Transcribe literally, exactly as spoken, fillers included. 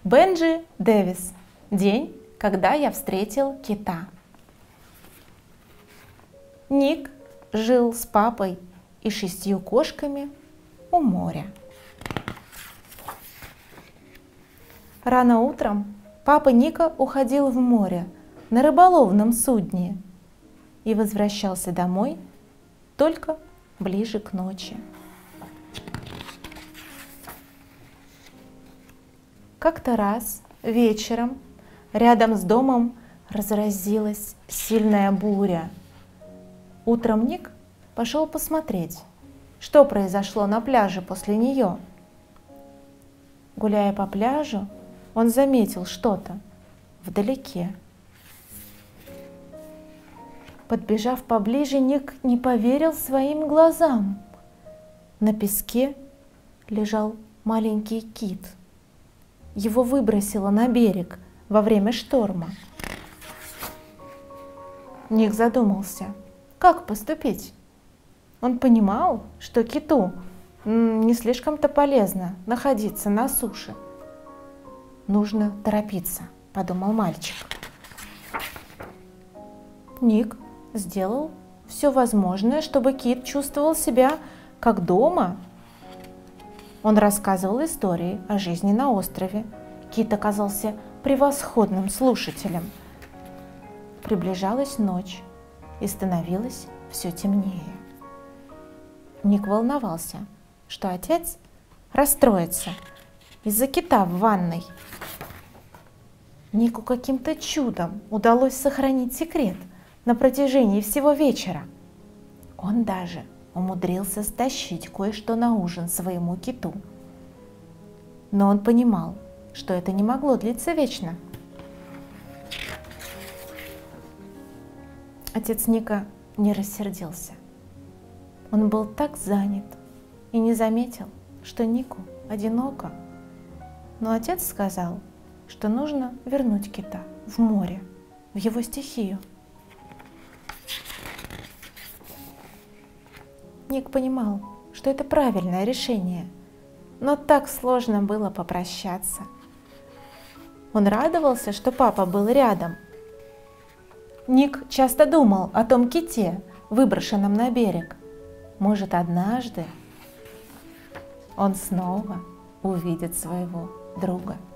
Бенджи Дэвис. День, когда я встретил кита. Ник жил с папой и шестью кошками у моря. Рано утром папа Ника уходил в море на рыболовном судне и возвращался домой только ближе к ночи. Как-то раз вечером рядом с домом разразилась сильная буря. Утром Ник пошел посмотреть, что произошло на пляже после нее. Гуляя по пляжу, он заметил что-то вдалеке. Подбежав поближе, Ник не поверил своим глазам. На песке лежал маленький кит. Его выбросило на берег во время шторма. Ник задумался, как поступить. Он понимал, что киту не слишком-то полезно находиться на суше. Нужно торопиться, подумал мальчик. Ник сделал все возможное, чтобы кит чувствовал себя как дома. Он рассказывал истории о жизни на острове. Кит оказался превосходным слушателем. Приближалась ночь, и становилось все темнее. Ник волновался, что отец расстроится из-за кита в ванной. Нику каким-то чудом удалось сохранить секрет на протяжении всего вечера. Он даже умудрился стащить кое-что на ужин своему киту. Но он понимал, что это не могло длиться вечно. Отец Ника не рассердился. Он был так занят и не заметил, что Нику одиноко. Но отец сказал, что нужно вернуть кита в море, в его стихию. Ник понимал, что это правильное решение, но так сложно было попрощаться. Он радовался, что папа был рядом. Ник часто думал о том ките, выброшенном на берег. Может, однажды он снова увидит своего друга.